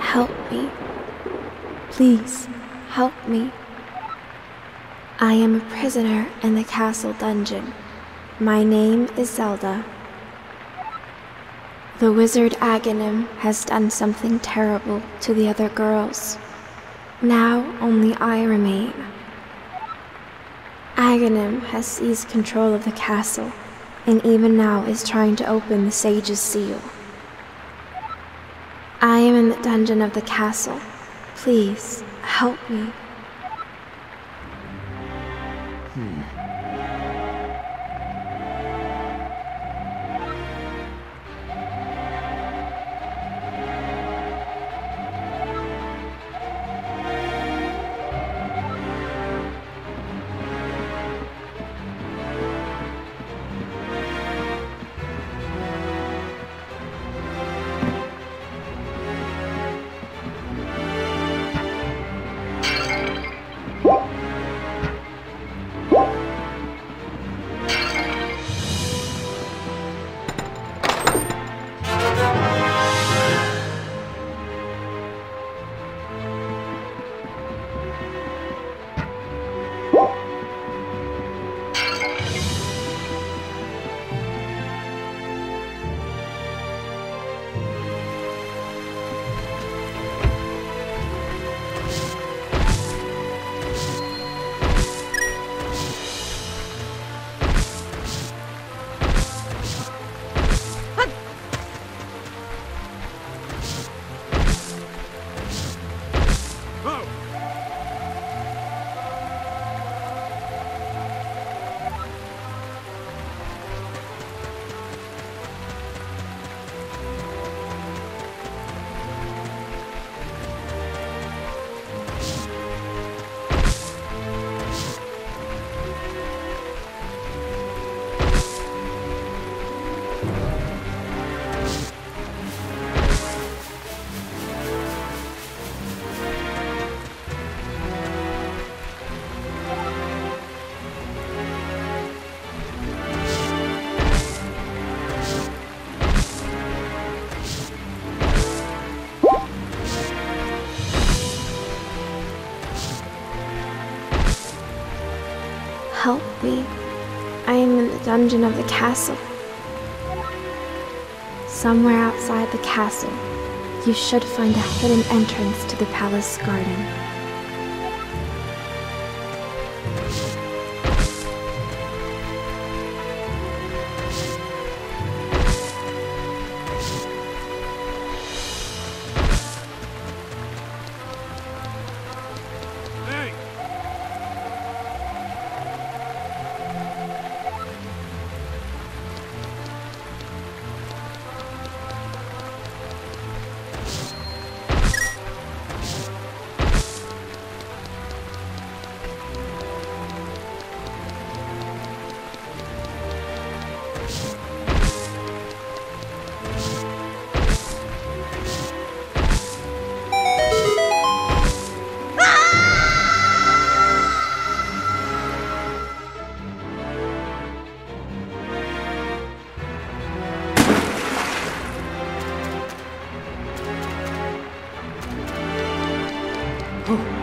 help me. Please, help me. I am a prisoner in the castle dungeon. My name is Zelda. The wizard Aghanim has done something terrible to the other girls. Now only I remain. Aghanim has seized control of the castle, and even now is trying to open the sage's seal. I am in the dungeon of the castle. Please, help me. Help me. I am in the dungeon of the castle. Somewhere outside the castle, you should find a hidden entrance to the palace garden. Oh.